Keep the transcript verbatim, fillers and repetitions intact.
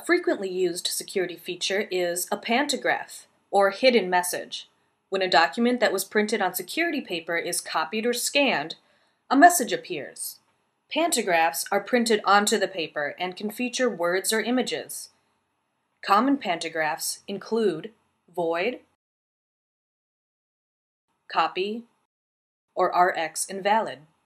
frequently used security feature is a pantograph, or hidden message. When a document that was printed on security paper is copied or scanned, a message appears. Pantographs are printed onto the paper and can feature words or images. Common pantographs include void, copy, or R X invalid.